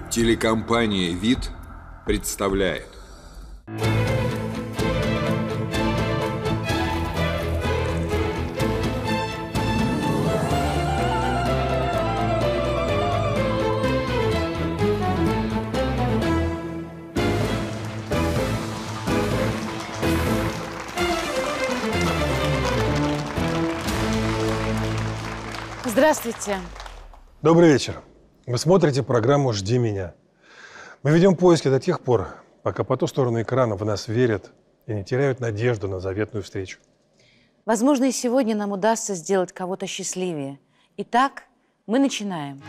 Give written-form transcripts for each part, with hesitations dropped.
Телекомпания «Вид» представляет. Здравствуйте. Добрый вечер. Вы смотрите программу «Жди меня». Мы ведем поиски до тех пор, пока по ту сторону экрана в нас верят и не теряют надежду на заветную встречу. Возможно, и сегодня нам удастся сделать кого-то счастливее. Итак, мы начинаем.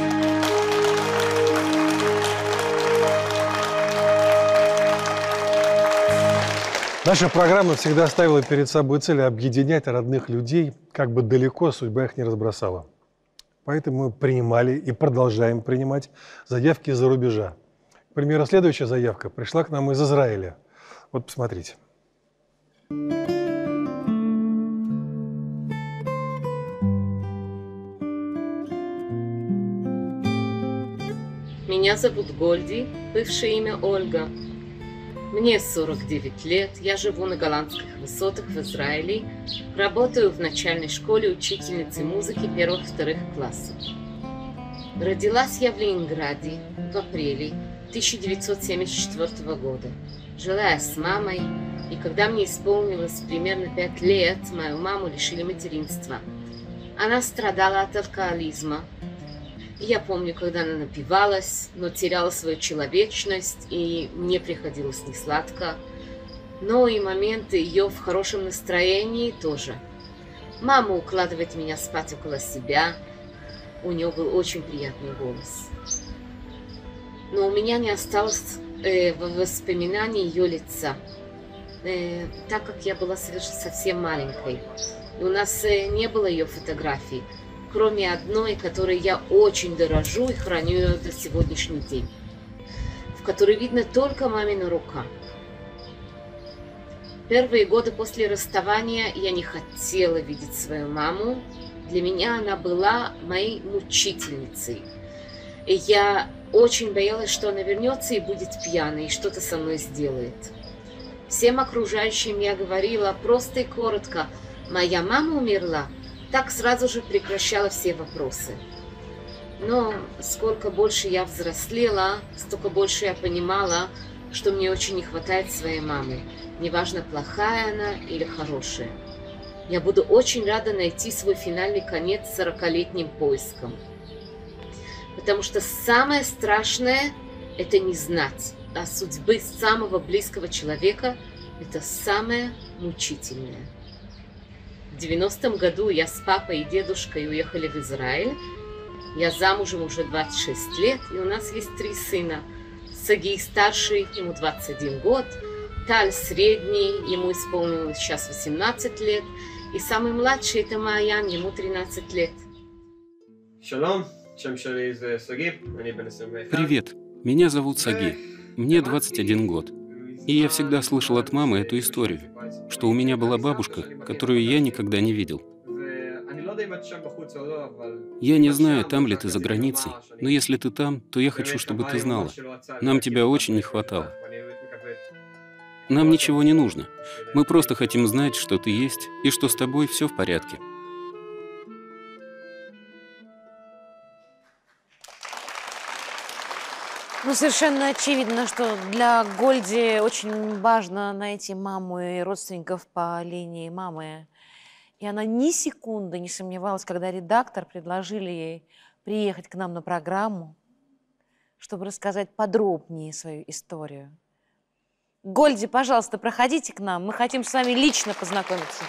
Наша программа всегда ставила перед собой цель объединять родных людей, как бы далеко судьба их не разбросала. Поэтому мы принимали и продолжаем принимать заявки из-за рубежа. К примеру, следующая заявка пришла к нам из Израиля. Вот посмотрите. Меня зовут Гольди, бывшее имя Ольга. Мне 49 лет, я живу на Голландских высотах в Израиле, работаю в начальной школе учительницей музыки 1-2 классов. Родилась я в Ленинграде в апреле 1974 года. Жила я с мамой, и когда мне исполнилось примерно 5 лет, мою маму лишили материнства. Она страдала от алкоголизма. Я помню, когда она напивалась, но теряла свою человечность, и мне приходилось несладко. Но и моменты ее в хорошем настроении тоже. Мама укладывает меня спать около себя. У нее был очень приятный голос. Но у меня не осталось воспоминаний ее лица, так как я была совсем маленькой. И у нас не было ее фотографий, кроме одной, которой я очень дорожу и храню ее до сегодняшний день, в которой видно только мамина рука. Первые годы после расставания я не хотела видеть свою маму. Для меня она была моей мучительницей. И я очень боялась, что она вернется и будет пьяной, и что-то со мной сделает. Всем окружающим я говорила просто и коротко: «Моя мама умерла», так сразу же прекращала все вопросы. Но сколько больше я взрослела, столько больше я понимала, что мне очень не хватает своей мамы. Неважно, плохая она или хорошая. Я буду очень рада найти свой финальный конец 40-летним поиском. Потому что самое страшное – это не знать, а судьбы самого близкого человека – это самое мучительное. В 90-м году я с папой и дедушкой уехали в Израиль. Я замужем уже 26 лет, и у нас есть 3 сына. Саги старший, ему 21 год, Таль средний, ему исполнилось сейчас 18 лет, и самый младший – это Маян, ему 13 лет. Привет, меня зовут Саги, мне 21 год. И я всегда слышал от мамы эту историю, что у меня была бабушка, которую я никогда не видел. Я не знаю, там ли ты за границей, но если ты там, то я хочу, чтобы ты знала. Нам тебя очень не хватало. Нам ничего не нужно. Мы просто хотим знать, что ты есть и что с тобой все в порядке. Ну, совершенно очевидно, что для Гольди очень важно найти маму и родственников по линии мамы. И она ни секунды не сомневалась, когда редактор предложили ей приехать к нам на программу, чтобы рассказать подробнее свою историю. Гольди, пожалуйста, проходите к нам. Мы хотим с вами лично познакомиться.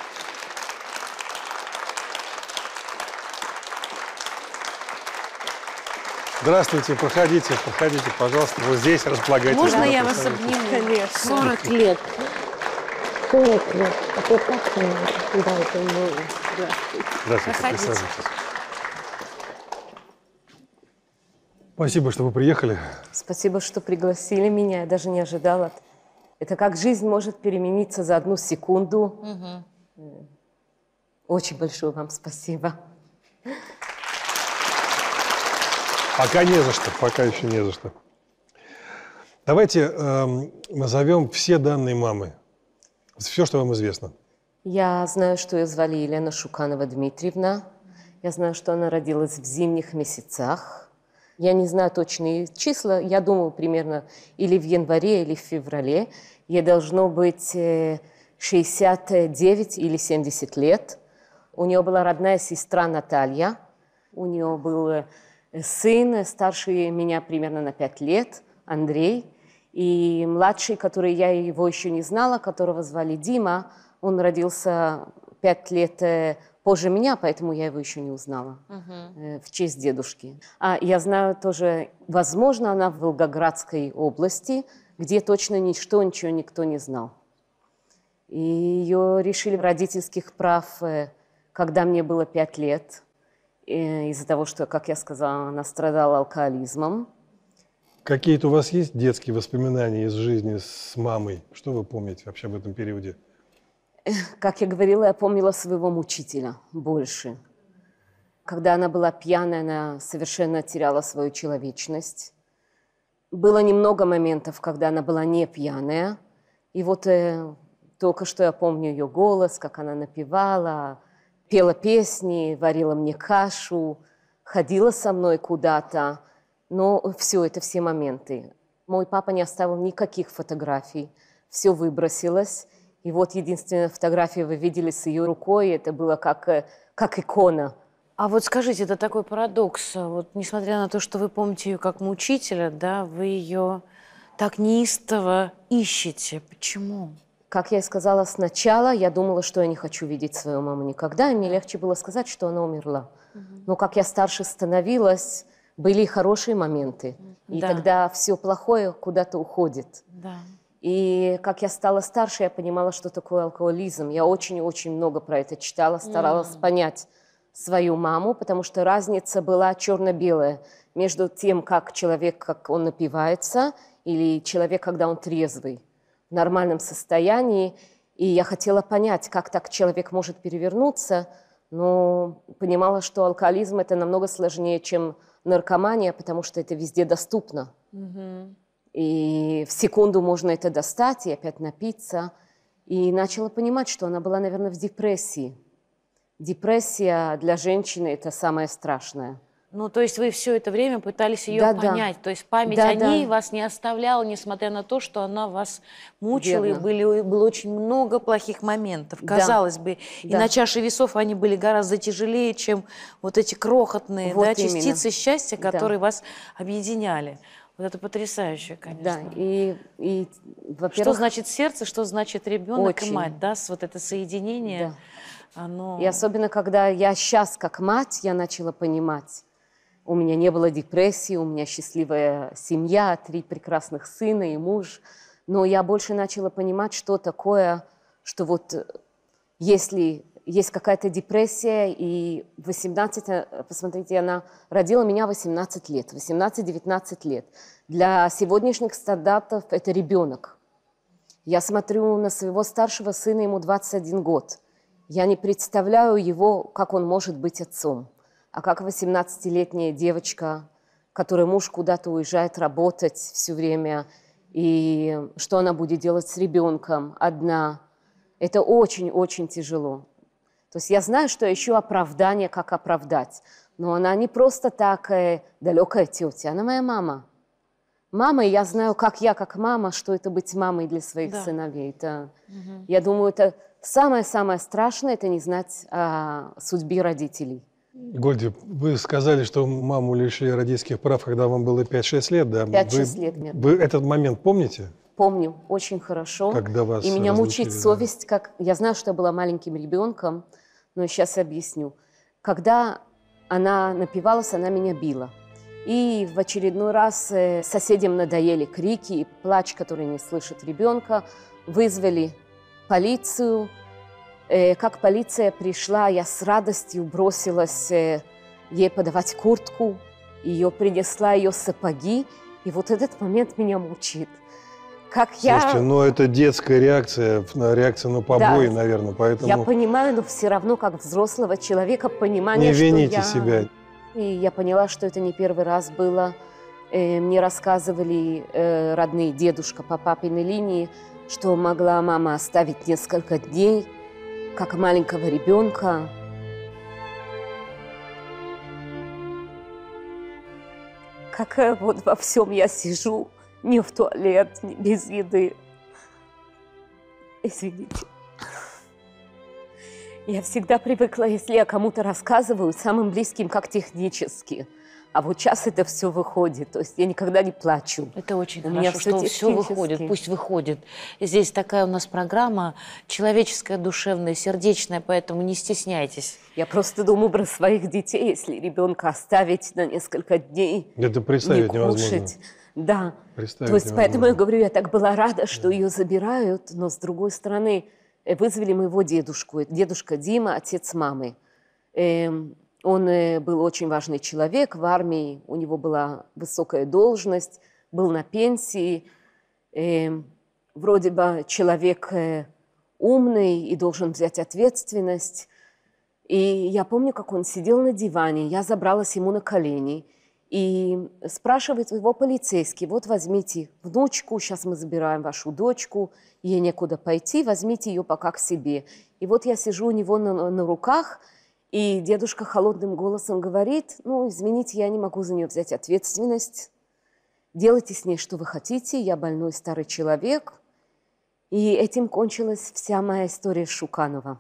Здравствуйте, проходите, пожалуйста. Вот здесь располагайтесь. Можно я вас обниму? Конечно. 40 лет. 40 лет. Это так много. Да, это много. Здравствуйте, Проходите. присаживайтесь. Спасибо, что вы приехали. Спасибо, что пригласили меня. Я даже не ожидала. Это как жизнь может перемениться за 1 секунду. Угу. Очень большое вам спасибо. Пока не за что, пока еще не за что. Давайте назовем все данные мамы. Все, что вам известно. Я знаю, что ее звали Елена Шуканова Дмитриевна. Я знаю, что она родилась в зимних месяцах. Я не знаю точные числа. Я думаю, примерно или в январе, или в феврале. Ей должно быть 69 или 70 лет. У нее была родная сестра Наталья. У нее был сын, старше меня примерно на 5 лет, Андрей. И младший, который я его еще не знала, которого звали Дима, он родился 5 лет позже меня, поэтому я его еще не узнала в честь дедушки. А я знаю тоже, возможно, она в Волгоградской области, где точно ничего никто не знал. И ее решили родительских прав, когда мне было 5 лет, из-за того, что, как я сказала, она страдала алкоголизмом. Какие-то у вас есть детские воспоминания из жизни с мамой? Что вы помните вообще об этом периоде? Как я говорила, я помнила своего мучителя больше. Когда она была пьяная, она совершенно теряла свою человечность. Было немного моментов, когда она была не пьяная. И вот только что я помню ее голос, как она напевала, пела песни, варила мне кашу, ходила со мной куда-то. Но все моменты. Мой папа не оставил никаких фотографий. Все выбросилось. И вот единственная фотография вы видели с ее рукой, это было как икона. А вот скажите, это такой парадокс. Вот несмотря на то, что вы помните ее как мучителя, да, вы ее так неистово ищете. Почему? Как я и сказала сначала, я думала, что я не хочу видеть свою маму никогда, и мне легче было сказать, что она умерла. Но как я старше становилась, были и хорошие моменты. И тогда все плохое куда-то уходит. Да. И как я стала старше, я понимала, что такое алкоголизм. Я очень-очень много про это читала, старалась понять свою маму, потому что разница была черно-белая между тем, как человек, как он напивается, или человек, когда он трезвый, в нормальном состоянии. И я хотела понять, как так человек может перевернуться, но понимала, что алкоголизм – это намного сложнее, чем наркомания, потому что это везде доступно. И в секунду можно это достать и опять напиться. И начала понимать, что она была, наверное, в депрессии. Депрессия для женщины – это самое страшное. Ну, то есть вы все это время пытались ее понять. То есть память о ней вас не оставляла, несмотря на то, что она вас мучила, и было очень много плохих моментов. Казалось бы, и на чаше весов они были гораздо тяжелее, чем вот эти крохотные частицы счастья, которые вас объединяли. Вот это потрясающе, конечно. Да, и во-первых... Что значит сердце, что значит ребенок и мать, да, вот это соединение, оно... И особенно, когда я сейчас, как мать, я начала понимать, у меня не было депрессии, у меня счастливая семья, 3 прекрасных сына и муж, но я больше начала понимать, что такое, что вот если есть какая-то депрессия, и 18, посмотрите, она родила меня 18 лет, 18-19 лет. Для сегодняшних стандартов это ребенок. Я смотрю на своего старшего сына, ему 21 год. Я не представляю его, как он может быть отцом. А как 18-летняя девочка, которой муж куда-то уезжает работать все время, и что она будет делать с ребенком одна, это очень-очень тяжело. То есть я знаю, что еще оправдание, как оправдать. Но она не просто так далекая тетя, она моя мама. Мама, и я знаю, как я, как мама, что это быть мамой для своих сыновей. Это, я думаю, это самое-самое страшное, это не знать о судьбе родителей. Гольди, вы сказали, что маму лишили родительских прав, когда вам было 5-6 лет, да? 5-6 лет, нет. Вы этот момент помните? Помню, очень хорошо. Когда вас и меня разлучили, мучает совесть, как я знаю, что я была маленьким ребенком, но сейчас объясню. Когда она напивалась, она меня била. И в очередной раз соседям надоели крики и плач, который не слышит ребенка. Вызвали полицию. Как полиция пришла, я с радостью бросилась ей подавать куртку. Ее принесла ее сапоги. И вот этот момент меня мучает. Слушайте, ну это детская реакция на побои, наверное, поэтому... Я понимаю, но все равно, как взрослого человека, понимание, не вините что себя. И я поняла, что это не первый раз было. Мне рассказывали родные, дедушка по папиной линии, что могла мама оставить несколько дней, как маленького ребенка. Как вот во всем я сижу, ни в туалет, ни без еды. Извините. Я всегда привыкла, если я кому-то рассказываю, самым близким, как технически. А вот сейчас это все выходит. То есть я никогда не плачу. Это очень У меня хорошо, что все выходит, пусть выходит. Здесь такая у нас программа человеческая, душевная, сердечная, поэтому не стесняйтесь. Я просто думаю про своих детей, если ребенка оставить на несколько дней, Это представить не невозможно. кушать. Да. Представить То есть поэтому невозможно. я говорю, я так была рада, что ее забирают, но с другой стороны вызвали моего дедушку. Это дедушка Дима, отец мамы. Он был очень важный человек в армии, у него была высокая должность, был на пенсии, вроде бы человек умный и должен взять ответственность. И я помню, как он сидел на диване, я забралась ему на колени, и спрашивает его полицейский: вот возьмите внучку, сейчас мы забираем вашу дочку, ей некуда пойти, возьмите ее пока к себе. И вот я сижу у него на руках, и дедушка холодным голосом говорит: ну, извините, я не могу за нее взять ответственность, делайте с ней, что вы хотите, я больной старый человек. И этим кончилась вся моя история с Шуканова.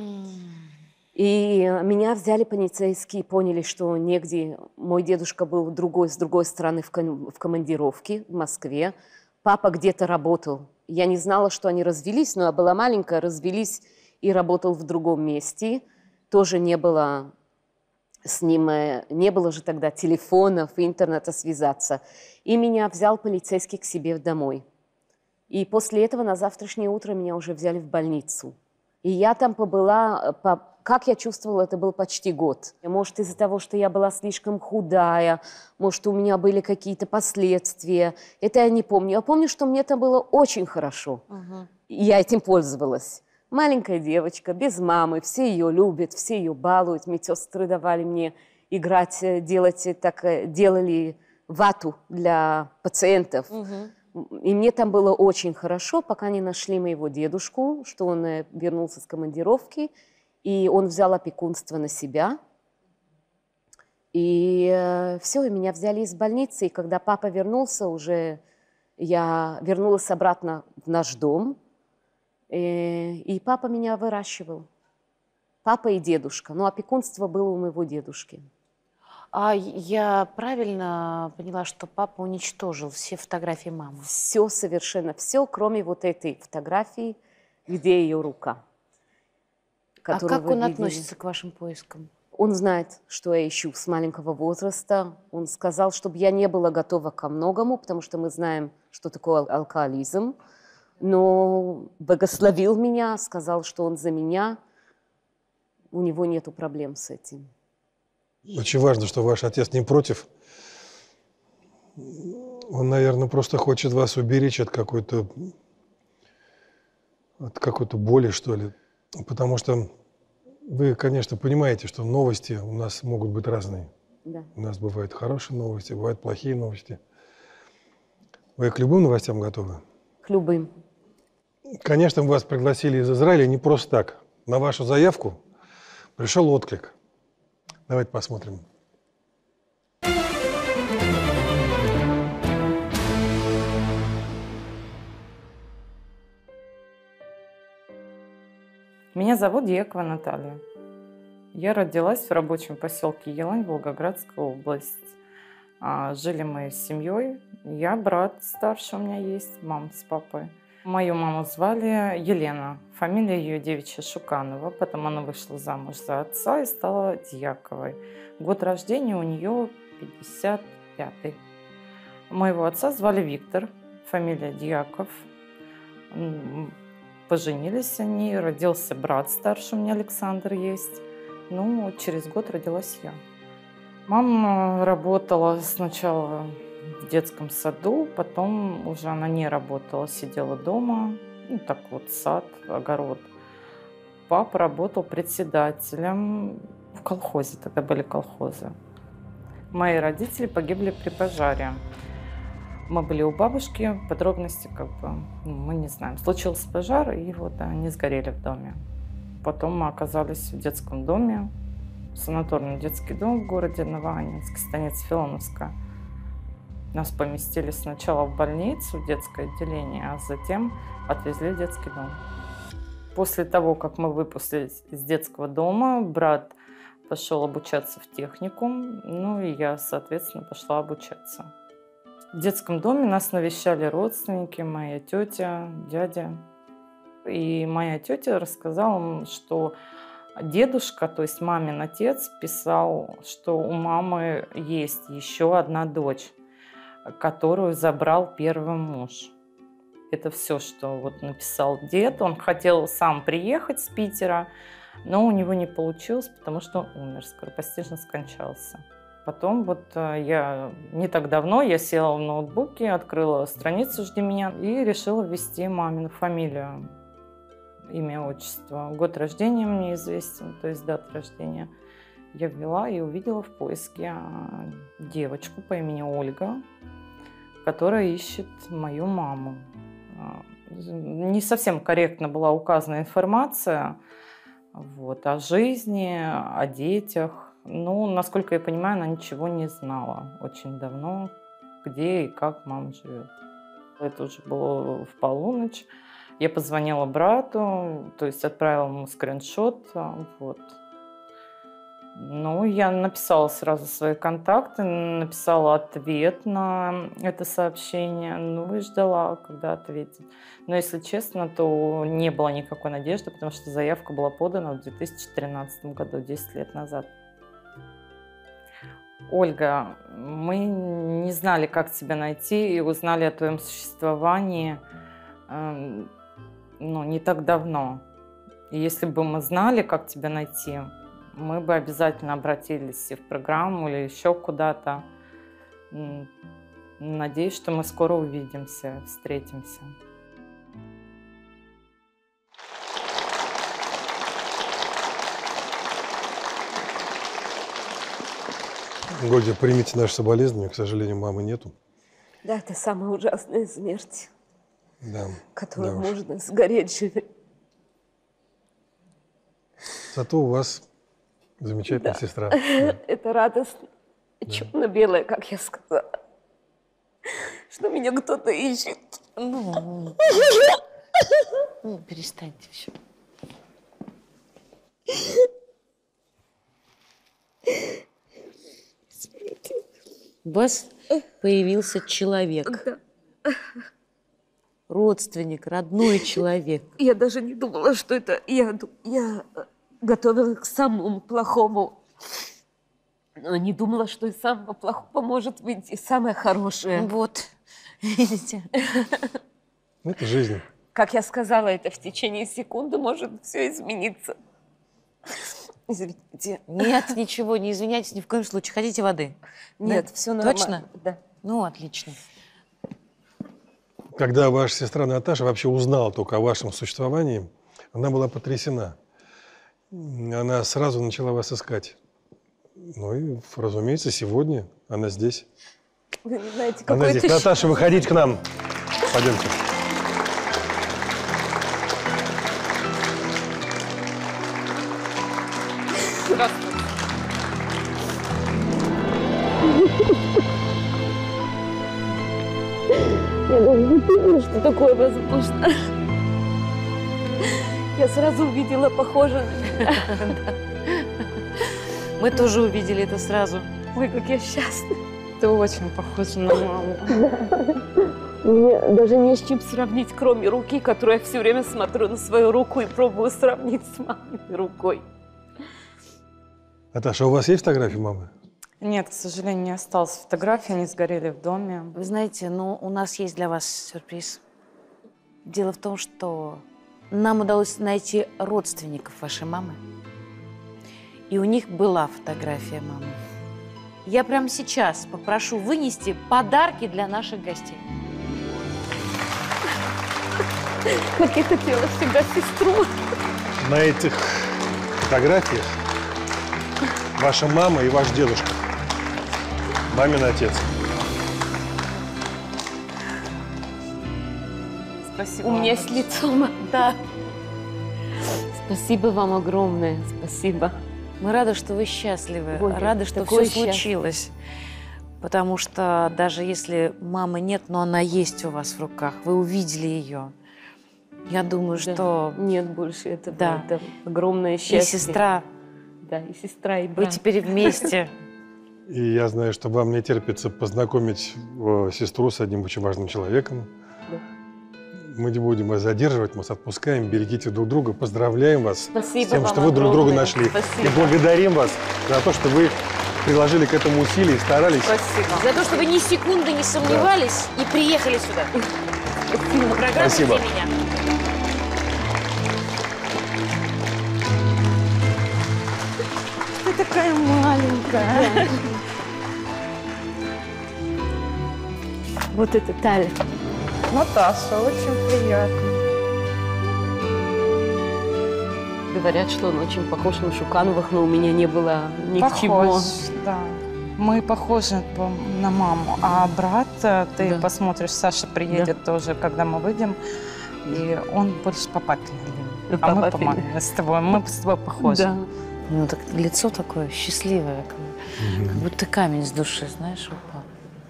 И меня взяли полицейские, поняли, что негде. Мой дедушка был с другой стороны в командировке в Москве. Папа где-то работал. Я не знала, что они развелись, но я была маленькая, развелись и работал в другом месте. Тоже не было с ним, не было же тогда телефонов, интернета связаться. И меня взял полицейский к себе домой. И после этого на завтрашнее утро меня уже взяли в больницу. И я там побыла, как я чувствовала, это был почти год. Может, из-за того, что я была слишком худая, может, у меня были какие-то последствия. Это я не помню. Я помню, что мне там было очень хорошо. И я этим пользовалась. Маленькая девочка, без мамы, все ее любят, все ее балуют. Медсестры давали мне играть, делали вату для пациентов. И мне там было очень хорошо, пока не нашли моего дедушку, что он вернулся с командировки, и он взял опекунство на себя. И все, и меня взяли из больницы. И когда папа вернулся, уже я вернулась обратно в наш дом. И папа меня выращивал. Папа и дедушка. Но опекунство было у моего дедушки. А я правильно поняла, что папа уничтожил все фотографии мамы? Все, совершенно все, кроме вот этой фотографии, где ее рука. А как он относится к вашим поискам? Он знает, что я ищу с маленького возраста. Он сказал, чтобы я не была готова ко многому, потому что мы знаем, что такое алкоголизм. Но благословил меня, сказал, что он за меня. У него нету проблем с этим. Очень важно, что ваш отец не против. Он, наверное, просто хочет вас уберечь от какой-то боли, что ли. Потому что вы, конечно, понимаете, что новости у нас могут быть разные. Да. У нас бывают хорошие новости, бывают плохие новости. Вы к любым новостям готовы? К любым. Конечно, мы вас пригласили из Израиля не просто так. На вашу заявку пришел отклик. Давайте посмотрим. Меня зовут Дьякова Наталья. Я родилась в рабочем поселке Елань, Волгоградская область. Жили мы с семьей. Я брат старший у меня есть, мама с папой. Мою маму звали Елена. Фамилия ее девичья Шуканова. Потом она вышла замуж за отца и стала Дьяковой. Год рождения у нее 55-й. Моего отца звали Виктор. Фамилия Дьяков. Поженились они. Родился брат старший у меня, Александр, есть. Ну, через год родилась я. Мама работала сначала в детском саду, потом уже она не работала, сидела дома, ну так вот, сад, огород. Папа работал председателем в колхозе, тогда были колхозы. Мои родители погибли при пожаре. Мы были у бабушки, подробности мы не знаем. Случился пожар, и вот они сгорели в доме. Потом мы оказались в детском доме, санаторный детский дом в городе Новоаннинск, станица Филоновская. Нас поместили сначала в больницу, в детское отделение, а затем отвезли в детский дом. После того, как мы выпустились из детского дома, брат пошел обучаться в техникум, ну и я, соответственно, пошла обучаться. В детском доме нас навещали родственники, моя тетя, дядя. И моя тетя рассказала, что дедушка, то есть мамин отец, писал, что у мамы есть еще одна дочь, которую забрал первый муж. Это все, что вот написал дед. Он хотел сам приехать с Питера, но у него не получилось, потому что он умер, скоропостижно скончался. Потом я не так давно я села в ноутбуке, открыла страницу «Жди меня» и решила ввести мамину фамилию, имя, отчество. Год рождения мне известен, то есть дата рождения. Я ввела и увидела в поиске девочку по имени Ольга, которая ищет мою маму. Не совсем корректно была указана информация о жизни, о детях. Ну, насколько я понимаю, она ничего не знала очень давно, где и как мама живет. Это уже было в полночь. Я позвонила брату, то есть отправила ему скриншот. Ну, я написала сразу свои контакты, написала ответ на это сообщение, ну и ждала, когда ответит. Но, если честно, то не было никакой надежды, потому что заявка была подана в 2013 году, 10 лет назад. Ольга, мы не знали, как тебя найти, и узнали о твоем существовании не так давно. И если бы мы знали, как тебя найти, мы бы обязательно обратились и в программу, или еще куда-то. Надеюсь, что мы скоро увидимся, встретимся. Гольда, примите наши соболезнования. К сожалению, мамы нету. Да, это самая ужасная смерть, Да. которую можно сгореть живым. Зато у вас замечательная сестра. Это радостно. Черно-белое, как я сказала. Что меня кто-то ищет. Ну, перестаньте все. У вас появился человек. Да. Родственник, родной человек. Я даже не думала, что это я готовилась к самому плохому. Но не думала, что из самого плохого может выйти самое хорошее. Вот, видите. Это жизнь. Как я сказала, это в течение секунды может все измениться. Извините. Нет, ничего, не извиняйтесь ни в коем случае. Хотите воды? Нет, да? все нормально. Точно? Да. Ну, отлично. Когда ваша сестра Наташа вообще узнала только о вашем существовании, она была потрясена. Она сразу начала вас искать. Ну и, разумеется, сегодня она здесь. Вы не знаете, Она здесь. Наташа, выходите к нам. Пойдемте. Здравствуйте. Я даже не думала, что такое возможно. Я сразу увидела похоже на меня. Мы тоже увидели это сразу. Ой, как я счастлива. Ты очень похожа на маму. Мне даже не с чем сравнить, кроме руки, которую я все время смотрю на свою руку и пробую сравнить с маминой рукой. Наташа, у вас есть фотографии мамы? Нет, к сожалению, не осталось фотографий, они сгорели в доме. Вы знаете, у нас есть для вас сюрприз. Дело в том, что нам удалось найти родственников вашей мамы. И у них была фотография мамы. Я прямо сейчас попрошу вынести подарки для наших гостей. Как я хотела всегда сестру. На этих фотографиях ваша мама и ваш дедушка. Мамин отец. Спасибо. У меня с лицом, да. Спасибо вам огромное, спасибо. Мы рады, что вы счастливы, Ой, рады, что такое все счастье. случилось. Потому что даже если мамы нет, но она есть у вас в руках, вы увидели ее. Я думаю, Да. что Нет больше этого. Да. Это огромное и счастье. сестра, Да, и сестра, и вы брат. теперь вместе. И я знаю, что вам не терпится познакомить сестру с одним очень важным человеком. Да. Мы не будем вас задерживать, мы вас отпускаем. Берегите друг друга. Поздравляем вас Спасибо с тем, вам что вы друг друга огромное. нашли. Спасибо. И благодарим вас за то, что вы приложили к этому усилия и старались. Спасибо. За то, что вы ни секунды не сомневались и приехали сюда. На программу Спасибо. «Где меня?». Ты такая маленькая. Вот это Таля. Наташа, очень приятно. Говорят, что он очень похож на Шукановых, но у меня не было ни к чему. Похож, да. Мы похожи на маму. А брат, ты Да. посмотришь, Саша приедет тоже, когда мы выйдем. И он больше по папиной линии. По А мы по папиной. маме с тобой. Мы с тобой похожи. Да. Ну, так лицо такое счастливое, как будто камень с души, знаешь, упал.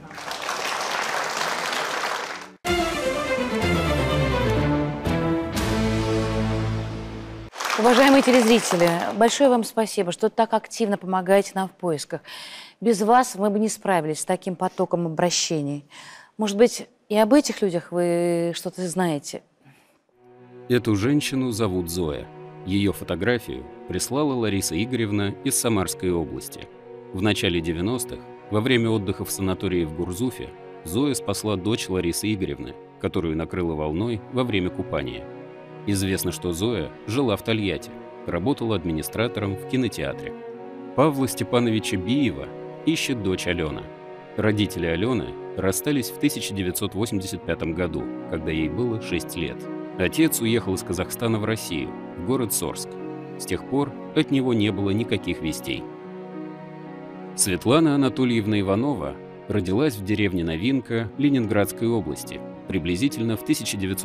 Уважаемые телезрители, большое вам спасибо, что так активно помогаете нам в поисках. Без вас мы бы не справились с таким потоком обращений. Может быть, и об этих людях вы что-то знаете? Эту женщину зовут Зоя. Ее фотографию прислала Лариса Игоревна из Самарской области. В начале 90-х, во время отдыха в санатории в Гурзуфе, Зоя спасла дочь Ларисы Игоревны, которую накрыло волной во время купания. Известно, что Зоя жила в Тольятти, работала администратором в кинотеатре. Павла Степановича Биева ищет дочь Алена. Родители Алены расстались в 1985 году, когда ей было 6 лет. Отец уехал из Казахстана в Россию, в город Сорск. С тех пор от него не было никаких вестей. Светлана Анатольевна Иванова родилась в деревне Новинка Ленинградской области, приблизительно в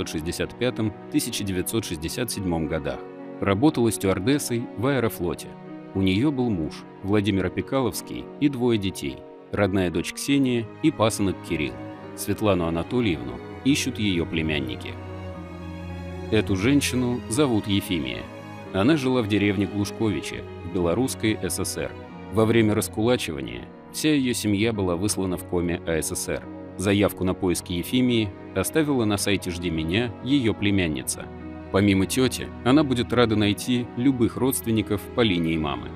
1965-1967 годах. Работала стюардессой в Аэрофлоте. У нее был муж, Владимир Опекаловский, и 2 детей, родная дочь Ксения и пасынок Кирилл. Светлану Анатольевну ищут ее племянники. Эту женщину зовут Ефимия. Она жила в деревне Глушковичи, в Белорусской ССР. Во время раскулачивания вся ее семья была выслана в Коми АССР. Заявку на поиски Ефимии оставила на сайте «Жди меня» ее племянница. Помимо тети, она будет рада найти любых родственников по линии мамы.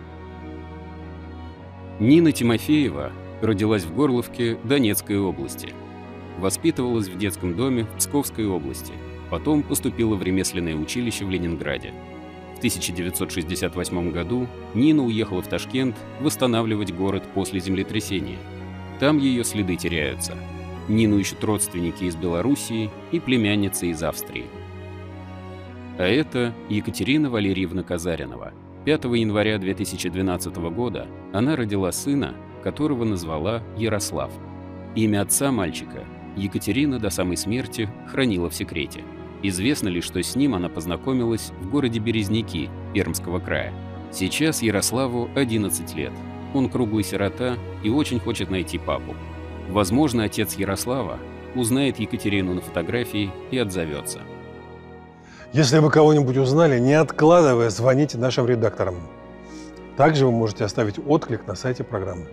Нина Тимофеева родилась в Горловке Донецкой области. Воспитывалась в детском доме в Псковской области. Потом поступила в ремесленное училище в Ленинграде. В 1968 году Нина уехала в Ташкент восстанавливать город после землетрясения. Там ее следы теряются. Нину ищут родственники из Белоруссии и племянница из Австрии. А это Екатерина Валерьевна Казаринова. 5 января 2012 года она родила сына, которого назвала Ярослав. Имя отца мальчика Екатерина до самой смерти хранила в секрете. Известно лишь, что с ним она познакомилась в городе Березники Пермского края. Сейчас Ярославу 11 лет. Он круглый сирота и очень хочет найти папу. Возможно, отец Ярослава узнает Екатерину на фотографии и отзовется. Если вы кого-нибудь узнали, не откладывая, звоните нашим редакторам. Также вы можете оставить отклик на сайте программы.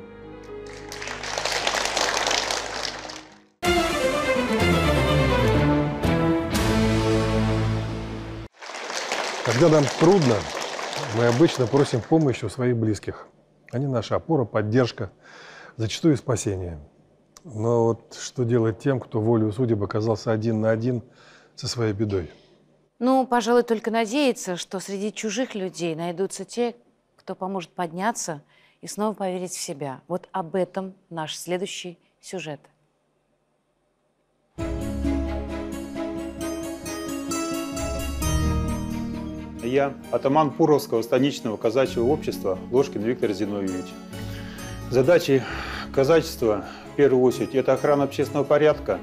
Когда нам трудно, мы обычно просим помощи у своих близких. Они наша опора, поддержка, зачастую и спасение. Но вот что делать тем, кто волею судеб оказался один на один со своей бедой? Ну, пожалуй, только надеяться, что среди чужих людей найдутся те, кто поможет подняться и снова поверить в себя. Вот об этом наш следующий сюжет. Я атаман Пуровского станичного казачьего общества Ложкин Виктор Зиновьевич. Задачей казачества, в первую очередь, это охрана общественного порядка,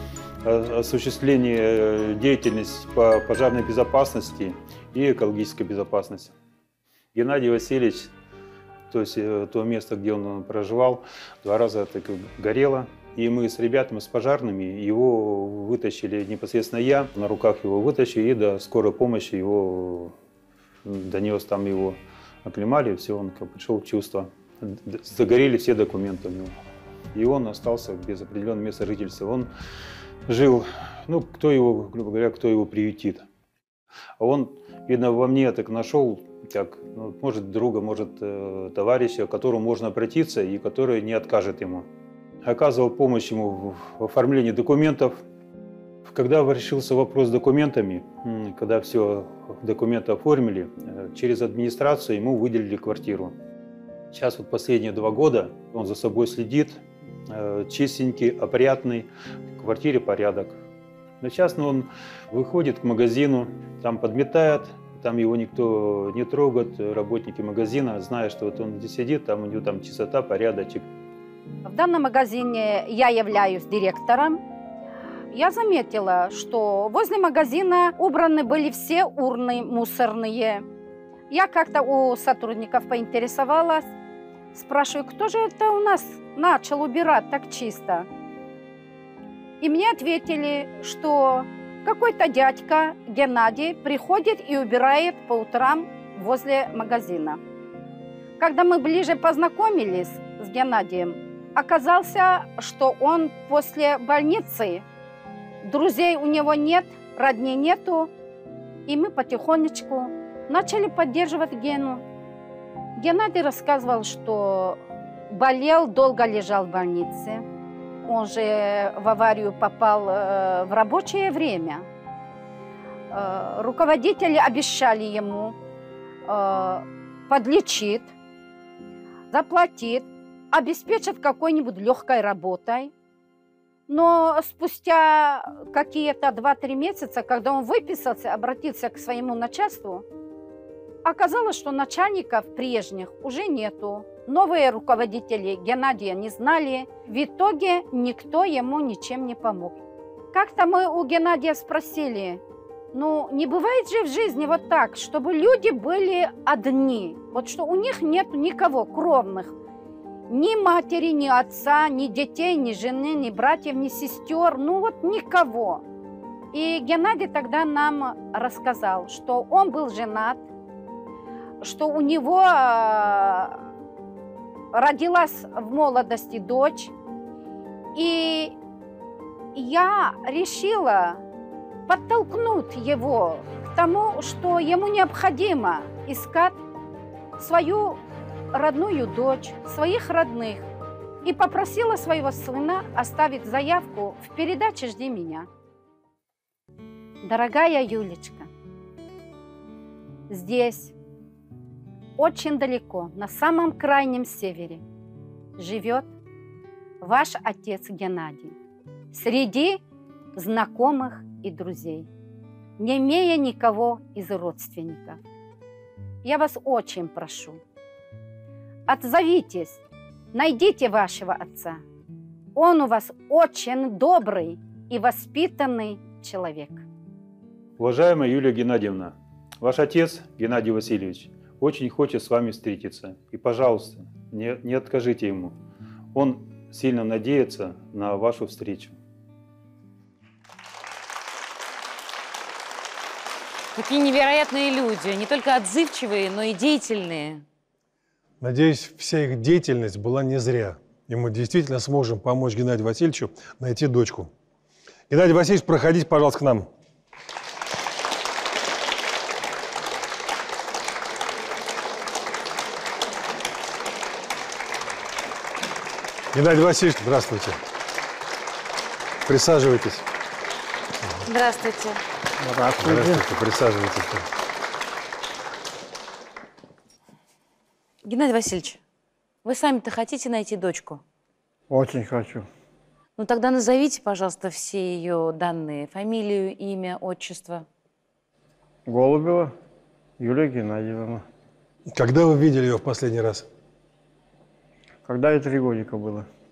осуществление деятельности по пожарной безопасности и экологической безопасности. Геннадий Васильевич, то есть то место, где он проживал, 2 раза так горело. И мы с ребятами, с пожарными, его вытащили, непосредственно я на руках его вытащил, и до скорой помощи его донес, там его оклемали, все, он пришел в чувство. Загорели все документы у него. И он остался без определенного места жительства. Он жил, ну, кто его, грубо говоря, кто его приютит. А он, видно, во мне так нашел, как, ну, может, друга, может, товарища, к которому можно обратиться и который не откажет ему. Оказывал помощь ему в оформлении документов. Когда решился вопрос с документами, когда все документы оформили, через администрацию ему выделили квартиру. Сейчас вот последние 2 года он за собой следит, чистенький, опрятный, в квартире порядок. Но сейчас он выходит к магазину, там подметает, там его никто не трогает, работники магазина, зная, что вот он здесь сидит, там у него там чистота, порядочек. В данном магазине я являюсь директором. Я заметила, что возле магазина убраны были все урны мусорные. Я как-то у сотрудников поинтересовалась, спрашиваю, кто же это у нас начал убирать так чисто? И мне ответили, что какой-то дядька Геннадий приходит и убирает по утрам возле магазина. Когда мы ближе познакомились с Геннадием, оказалось, что он после больницы, друзей у него нет, родни нету, и мы потихонечку начали поддерживать Гену. Геннадий рассказывал, что болел, долго лежал в больнице. Он же в аварию попал в рабочее время. Руководители обещали ему подлечить, заплатить, обеспечат какой-нибудь легкой работой. Но спустя какие-то 2-3 месяца, когда он выписался, обратился к своему начальству, оказалось, что начальников прежних уже нету. Новые руководители Геннадия не знали. В итоге никто ему ничем не помог. Как-то мы у Геннадия спросили, ну не бывает же в жизни вот так, чтобы люди были одни, вот что у них нет никого кровных, ни матери, ни отца, ни детей, ни жены, ни братьев, ни сестер, ну вот никого. И Геннадий тогда нам рассказал, что он был женат, что у него родилась в молодости дочь. И я решила подтолкнуть его к тому, что ему необходимо искать свою родную дочь, своих родных, и попросила своего сына оставить заявку в передаче «Жди меня». Дорогая Юлечка, здесь, очень далеко, на самом крайнем севере, живет ваш отец Геннадий, среди знакомых и друзей, не имея никого из родственников. Я вас очень прошу, отзовитесь, найдите вашего отца. Он у вас очень добрый и воспитанный человек. Уважаемая Юлия Геннадьевна, ваш отец, Геннадий Васильевич, очень хочет с вами встретиться. И, пожалуйста, не откажите ему. Он сильно надеется на вашу встречу. Какие невероятные люди, не только отзывчивые, но и деятельные. Надеюсь, вся их деятельность была не зря. И мы действительно сможем помочь Геннадию Васильевичу найти дочку. Геннадий Васильевич, проходите, пожалуйста, к нам. Геннадий Васильевич, здравствуйте. Присаживайтесь. Здравствуйте. Здравствуйте, присаживайтесь. Геннадий Васильевич, вы сами-то хотите найти дочку? Очень хочу. Ну тогда назовите, пожалуйста, все ее данные: фамилию, имя, отчество. Голубева Юлия Геннадьевна. Когда вы видели ее в последний раз? Когда ей 3 годика было.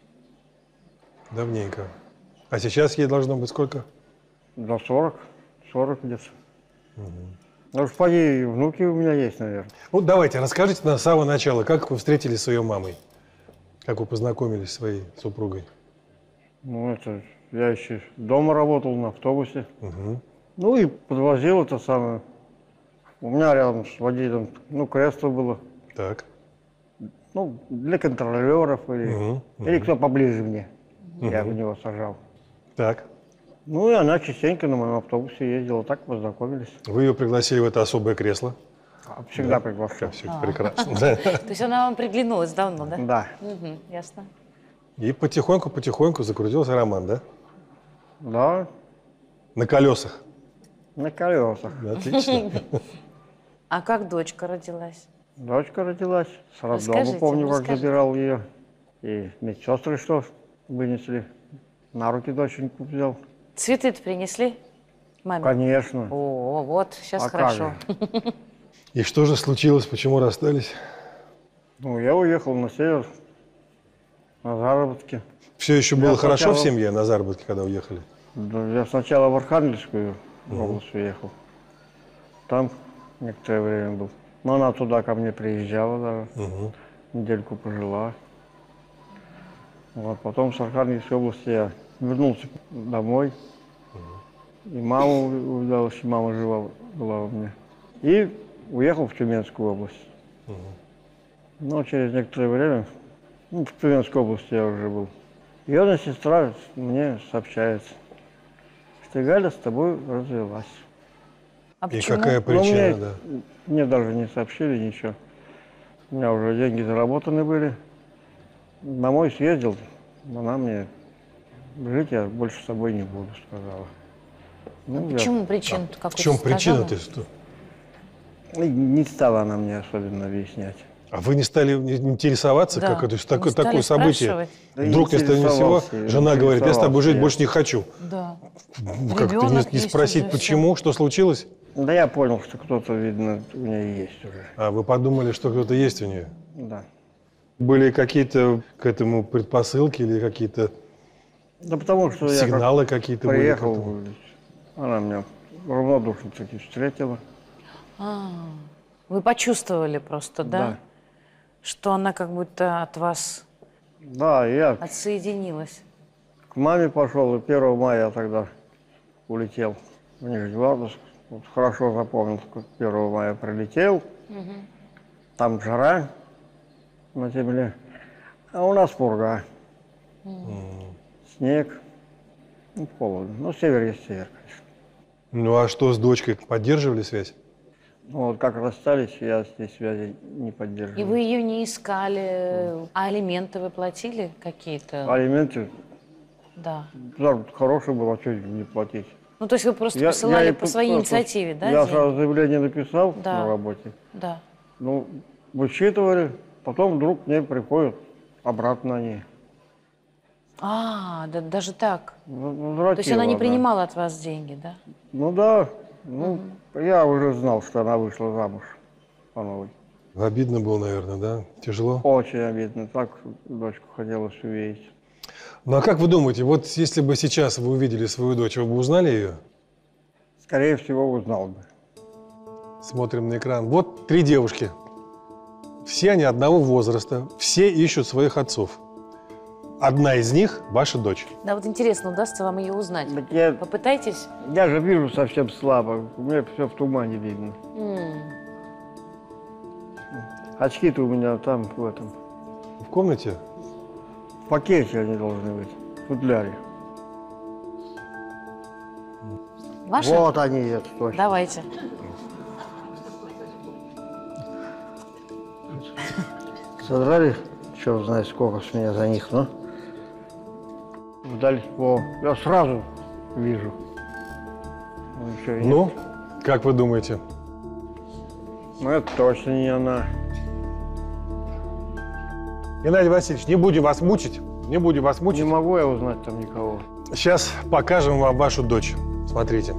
Давненько. А сейчас ей должно быть сколько? До 40 где-то. Ну уж поди, и внуки у меня есть, наверное. Вот давайте, расскажите нам с самого начала, как вы встретились с ее мамой? Как вы познакомились с своей супругой? Ну, это я еще дома работал на автобусе. Угу. Ну и подвозил это самое. У меня рядом с водителем, ну, кресло было. Так. Ну, для контролеров или кто поближе мне. Я в него сажал. Так. Ну и она частенько на моем автобусе ездила, так познакомились. Вы ее пригласили в это особое кресло? Всегда приглашал. Все прекрасно. То есть она вам приглянулась давно, да? Да. Ясно. И потихоньку закрутился роман, да? Да, На колесах. на колесах. Отлично. А как дочка родилась? Дочка родилась. С роддома, Расскажите, помню, как расскажите. забирал ее. И медсестры что вынесли. На руки доченьку взял. Цветы-то принесли маме? Конечно. О, вот, сейчас А хорошо. И что же случилось? Почему расстались? Ну, я уехал на север, на заработки. Все еще было Я хорошо в сначала- семье на заработке, когда уехали? Да, я сначала в Архангельскую область уехал. Там некоторое время был. Но она туда ко мне приезжала даже. Недельку пожила. Вот, потом с Архангельской области я вернулся домой. И маму увидал, что мама жива была у меня. И уехал в Тюменскую область. Но через некоторое время, ну, в Тюменской области я уже был. И одна сестра мне сообщает, что Галя с тобой развелась. А И почему? какая Ну, мне, причина, да? мне даже не сообщили ничего. У меня уже деньги заработаны были. Домой съездил, она мне, жить я больше с собой не буду, сказала. Ну, я- Почему причину В какую-то чем сказала? причина-то? Что? И не стала она мне особенно объяснять. А вы не стали интересоваться, Да, как это? не Такое стали событие. спрашивать. Да Вдруг ни с того ни с сего интересовался, жена говорит, я с тобой жить интересовался больше не хочу. Да. Как-то Ребенок не есть спросить, уже, почему, что случилось? Да я понял, что кто-то, видно, у меня есть уже. А вы подумали, что кто-то есть у нее? Да. Были какие-то к этому предпосылки или какие-то Да потому что я сигналы как какие-то были? к приехал, этому? она меня равнодушно таки встретила. Вы почувствовали просто, да? Да. Что она как будто от вас Да, и я отсоединилась. к маме пошел, и 1 мая я тогда улетел в Нижневартовск. Вот хорошо запомнил, как 1 мая прилетел. Там жара на земле, а у нас пурга. Снег, ну, холодно. Ну, север есть север, конечно. Ну а что с дочкой? Поддерживали связь? Ну, вот как расстались, я с ней связи не поддерживал. И вы ее не искали, а алименты вы платили какие-то? Алименты, Да. заработок хороший был, а что не платить? Ну, то есть вы просто посылали ей по своей инициативе, да? Я деньги? сразу заявление написал Да. на работе. Да. Ну, высчитывали, потом вдруг мне приходят обратно они. А, да, даже так. Возвратила То есть она не она. принимала от вас деньги, да? Ну да, ну, я уже знал, что она вышла замуж по новой. Обидно было, наверное, да? Тяжело? Очень обидно, так дочку хотелось увидеть. Ну а как вы думаете, вот если бы сейчас вы увидели свою дочь, вы бы узнали ее? Скорее всего, узнал бы. Смотрим на экран. Вот 3 девушки. Все они одного возраста, все ищут своих отцов. Одна из них – ваша дочь. Да, вот интересно, удастся вам ее узнать? Так я Попытайтесь. же вижу совсем слабо, у меня все в тумане видно. Очки-то у меня там, в этом, В комнате? в пакете они должны быть, в футляре. Ваша? Вот они, это точно. Давайте. Содрали, черт знает сколько с меня за них, но вдаль, я сразу вижу. Ничего нет. Ну, как вы думаете? Ну, это точно не она. Геннадий Васильевич, не будем вас мучить. Не будем вас Не мучить. могу я узнать там никого. Сейчас покажем вам вашу дочь. Смотрите.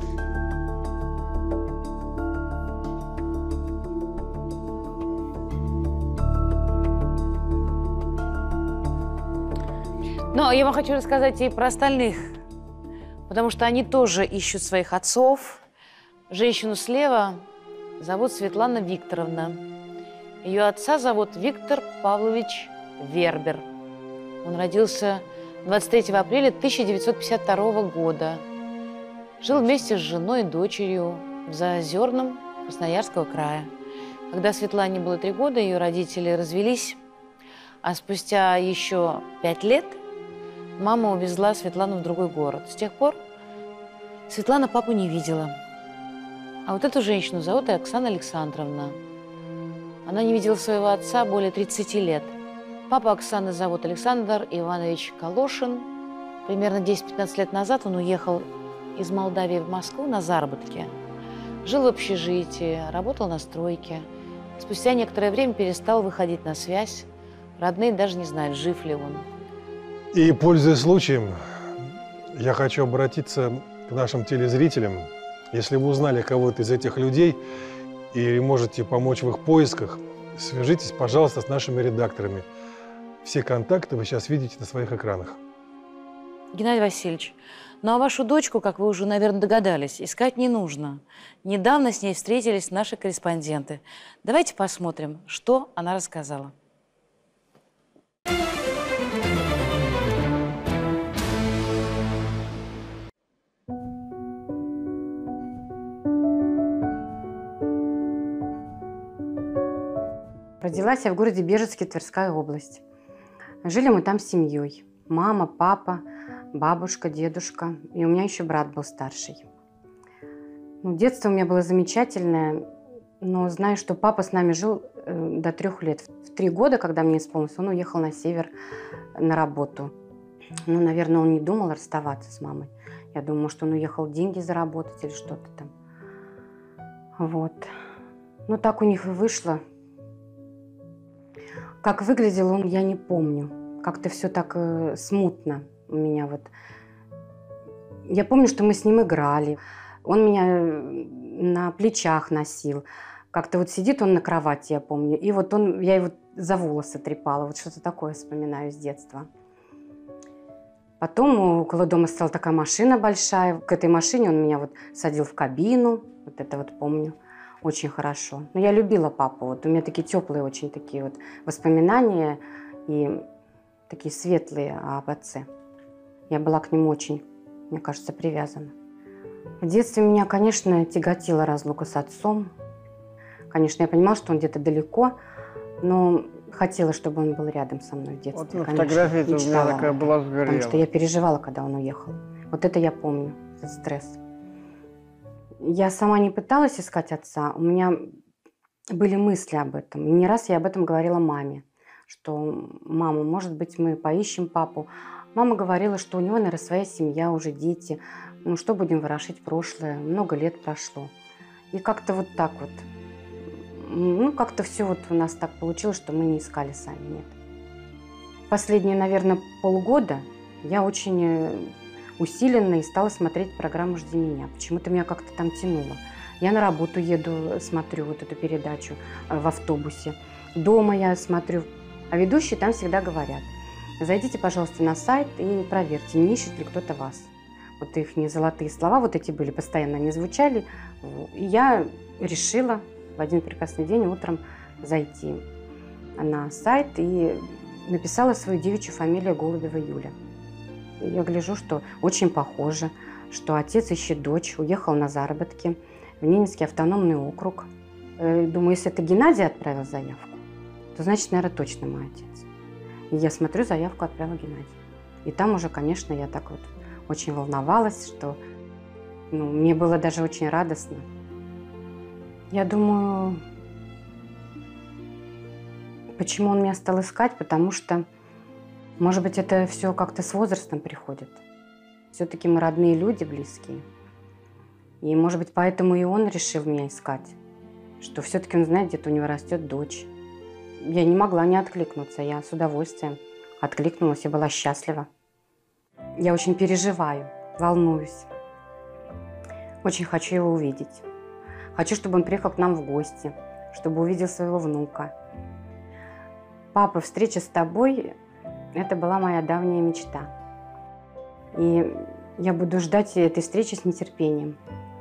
Но я вам хочу рассказать и про остальных, потому что они тоже ищут своих отцов. Женщину слева зовут Светлана Викторовна. Ее отца зовут Виктор Павлович Вербер. Он родился 23 апреля 1952 года. Жил вместе с женой и дочерью в Заозерном Красноярского края. Когда Светлане было 3 года, ее родители развелись, а спустя еще 5 лет мама увезла Светлану в другой город. С тех пор Светлана папу не видела. А вот эту женщину зовут Оксана Александровна. Она не видела своего отца более 30 лет. Папа Оксаны зовут Александр Иванович Калошин. Примерно 10-15 лет назад он уехал из Молдавии в Москву на заработки. Жил в общежитии, работал на стройке. Спустя некоторое время перестал выходить на связь. Родные даже не знают, жив ли он. И, пользуясь случаем, я хочу обратиться к нашим телезрителям. Если вы узнали кого-то из этих людей или можете помочь в их поисках, свяжитесь, пожалуйста, с нашими редакторами. Все контакты вы сейчас видите на своих экранах. Геннадий Васильевич, ну а вашу дочку, как вы уже, наверное, догадались, искать не нужно. Недавно с ней встретились наши корреспонденты. Давайте посмотрим, что она рассказала. Родилась я в городе Бежецке, Тверская область. Жили мы там с семьей. Мама, папа, бабушка, дедушка. И у меня еще брат был старший. Ну, детство у меня было замечательное, но знаю, что папа с нами жил до 3 лет. В 3 года, когда мне исполнилось, он уехал на север на работу. Ну, наверное, он не думал расставаться с мамой. Я думаю, может, он уехал деньги заработать или что-то там. Вот. Ну, так у них и вышло. Как выглядел он, я не помню. Как-то все так смутно у меня вот. Я помню, что мы с ним играли. Он меня на плечах носил. Как-то вот сидит он на кровати, я помню. И вот я его за волосы трепала. Вот что-то такое вспоминаю с детства. Потом около дома стала такая машина большая. К этой машине он меня вот садил в кабину. Вот это вот помню. Очень хорошо. Но я любила папу. Вот у меня такие теплые очень такие вот воспоминания и такие светлые об отце. Я была к нему очень, мне кажется, привязана. В детстве меня, конечно, тяготила разлука с отцом. Конечно, я понимала, что он где-то далеко, но хотела, чтобы он был рядом со мной в детстве. Вот на фотографии у меня такая была сгорела. Потому что я переживала, когда он уехал. Вот это я помню, этот стресс. Я сама не пыталась искать отца, у меня были мысли об этом. И не раз я об этом говорила маме, что, мама, может быть, мы поищем папу. Мама говорила, что у него, наверное, своя семья, уже дети. Ну, что будем ворошить прошлое? Много лет прошло. И как-то вот так вот. Ну, как-то все вот у нас так получилось, что мы не искали сами, нет. Последние, наверное, полгода я очень усиленно и стала смотреть программу «Жди меня». Почему-то меня как-то там тянуло. Я на работу еду, смотрю вот эту передачу в автобусе. Дома я смотрю. А ведущие там всегда говорят: зайдите, пожалуйста, на сайт и проверьте, не ищет ли кто-то вас. Вот их не золотые слова вот эти были, постоянно они звучали. И я решила в один прекрасный день утром зайти на сайт и написала свою девичью фамилию Голубева Юля. Я гляжу, что очень похоже, что отец ищет дочь, уехал на заработки в Ненецкий автономный округ. Думаю, если это Геннадий отправил заявку, то значит, наверное, точно мой отец. И я смотрю, заявку отправил Геннадий. И там уже, конечно, я так вот очень волновалась, что мне было даже очень радостно. Я думаю, почему он меня стал искать, потому что, может быть, это все как-то с возрастом приходит. Все-таки мы родные люди, близкие. И, может быть, поэтому и он решил меня искать. Что все-таки он знает, где-то у него растет дочь. Я не могла не откликнуться. Я с удовольствием откликнулась и была счастлива. Я очень переживаю, волнуюсь. Очень хочу его увидеть. Хочу, чтобы он приехал к нам в гости, чтобы увидел своего внука. Папа, встреча с тобой Это была моя давняя мечта. И я буду ждать этой встречи с нетерпением.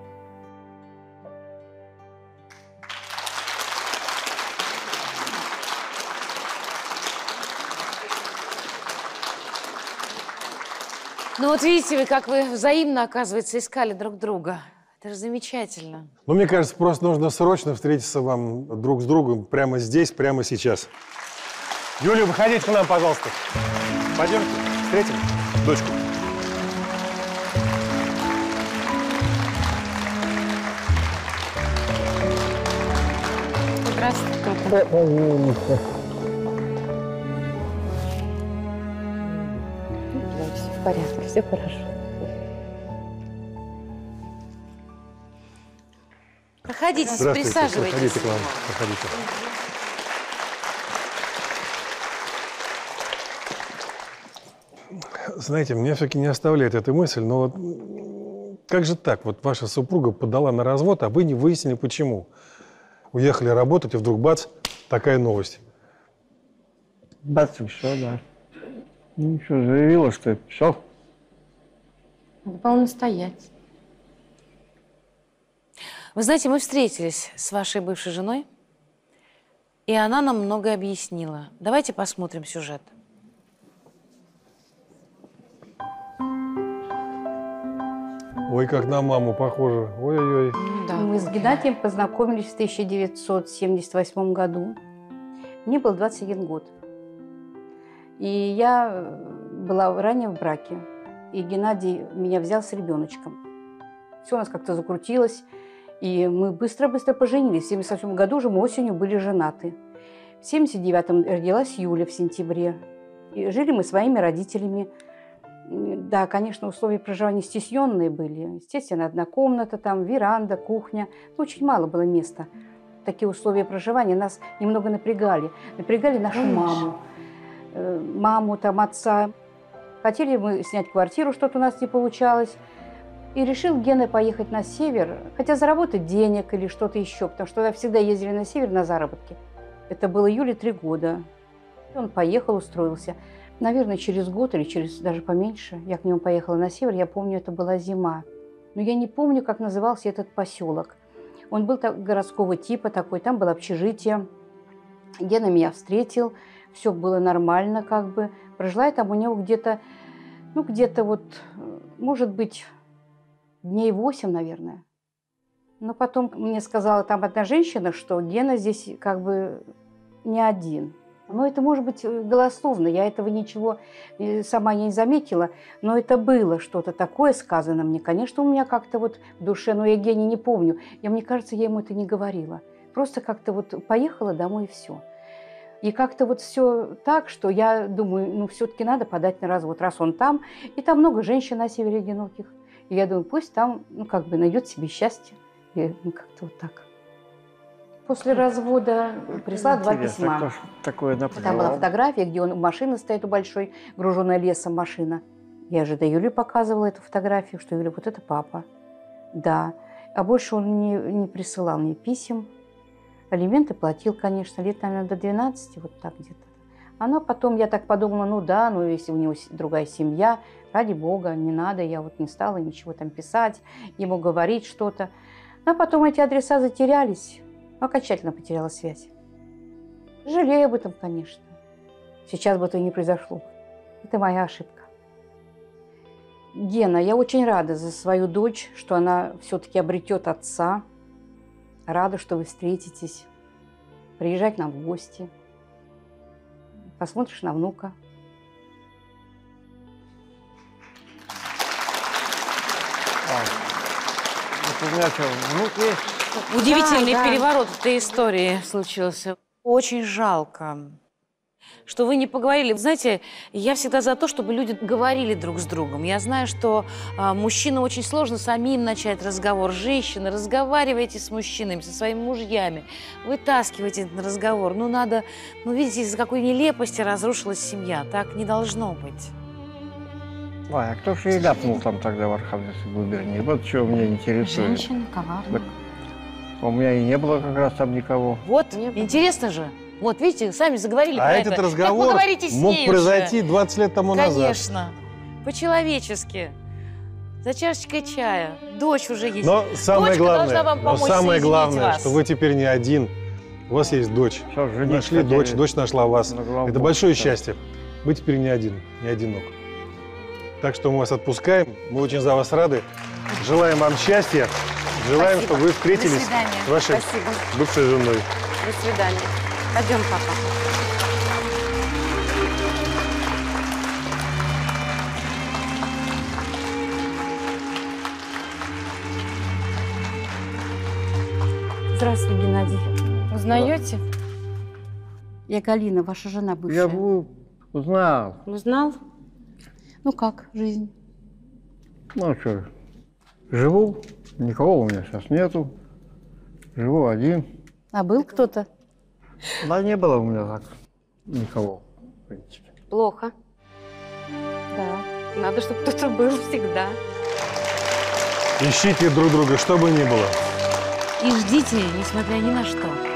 Ну вот видите вы, как вы взаимно, оказывается, искали друг друга. Это же замечательно. Ну, мне кажется, просто нужно срочно встретиться вам друг с другом прямо здесь, прямо сейчас. Юля, выходите к нам, пожалуйста. Пойдемте, встретим дочку. Здравствуйте. Все в порядке, все хорошо. Проходите, Здравствуйте, присаживайтесь. проходите к нам, проходите. Знаете, меня все-таки не оставляет эта мысль, но вот как же так? Вот ваша супруга подала на развод, а вы не выяснили, почему. Уехали работать, и вдруг бац, такая новость. Бац, и все, да. Ну, что, заявила, что все. Надо было настоять. Вы знаете, мы встретились с вашей бывшей женой, и она нам многое объяснила. Давайте посмотрим сюжет. Ой, как на маму похоже. Ой-ой-ой. Да. Мы с Геннадием познакомились в 1978 году. Мне был 21 год. И я была ранее в браке. И Геннадий меня взял с ребеночком. Все у нас как-то закрутилось. И мы быстро-быстро поженились. В 1978 году уже мы осенью были женаты. В 1979 родилась Юля в сентябре. И жили мы своими родителями. Да, конечно, условия проживания стесненные были. Естественно, одна комната, там, веранда, кухня. Но очень мало было места. Такие условия проживания нас немного напрягали. Напрягали нашу маму. Маму, там, отца. Хотели мы снять квартиру, что-то у нас не получалось. И решил Гена поехать на север, хотя заработать денег или что-то еще, потому что всегда ездили на север на заработки. Это было Юле 3 года. И он поехал, устроился. Наверное, через год или через даже поменьше я к нему поехала на север. Я помню, это была зима. Но я не помню, как назывался этот поселок. Он был городского типа такой, там было общежитие. Гена меня встретил, все было нормально как бы. Прожила я там у него где-то, ну где-то вот, может быть, дней 8, наверное. Но потом мне сказала там одна женщина, что Гена здесь как бы не один. Но это может быть голословно, я этого ничего сама не заметила, но это было что-то такое сказано мне. Конечно, у меня как-то вот в душе, но я Гене не помню. Мне кажется, я ему это не говорила. Просто как-то вот поехала домой и все. И как-то вот все так, что я думаю, ну все-таки надо подать на развод, раз он там. И там много женщин на севере одиноких. И я думаю, пусть там, ну как бы найдет себе счастье. И как-то вот так. После развода прислала 2 письма. Такое Там была фотография, где он у машины стоит, у большой, груженная лесом машина. Я же до Юли показывала эту фотографию, что Юля, вот это папа. Да. А больше он не присылал мне писем. Алименты платил, конечно, лет, наверное, до 12, вот так где-то. Она потом, я так подумала, ну да, ну если у него другая семья, ради бога, не надо, я вот не стала ничего там писать, ему говорить что-то. А потом эти адреса затерялись. Окончательно потеряла связь. Жалею об этом, конечно. Сейчас бы это и не произошло. Это моя ошибка. Гена, я очень рада за свою дочь, что она все-таки обретет отца. Рада, что вы встретитесь. Приезжай к нам в гости. Посмотришь на внука. Вот у меня что, внук есть? Удивительный переворот этой истории случился. Очень жалко, что вы не поговорили. Знаете, я всегда за то, чтобы люди говорили друг с другом. Я знаю, что мужчинам очень сложно самим начать разговор. Женщины, разговаривайте с мужчинами, со своими мужьями. Вытаскивайте этот разговор. Ну, надо, ну, видите, из-за какой нелепости разрушилась семья. Так не должно быть. Ваня, а кто же и ляпнул там тогда в Архангельской губернии? Вот что меня интересует. Женщина коварная. У меня и не было как раз там никого. Вот, интересно же. Вот, видите, сами заговорили А про этот это. разговор Так поговорите с мог ней произойти уже. 20 лет тому назад. Конечно. По-человечески. За чашечкой чая. Дочь уже есть. Но самое Дочка должна главное, вам помочь самое соединить главное, вас. что вы теперь не один. У вас есть дочь. Всё, жениться Нашли дочь, хотели. дочь нашла вас. На голову. Это большое Всё. счастье. Вы теперь не один, не одинок. Так что мы вас отпускаем. Мы очень за вас рады. Желаем вам счастья. Желаем, Спасибо. чтобы вы встретились До свидания. с вашей Спасибо. бывшей женой. До свидания. Пойдем, папа. Здравствуй, Геннадий. Узнаете? Я Галина, ваша жена бывшая. Я узнал. Узнал? Ну как, жизнь? Ну что, живу, никого у меня сейчас нету. Живу один. А был кто-то? Да не было у меня так никого, в принципе. Плохо. Да. Надо, чтобы кто-то был всегда. Ищите друг друга, что бы ни было. И ждите, несмотря ни на что.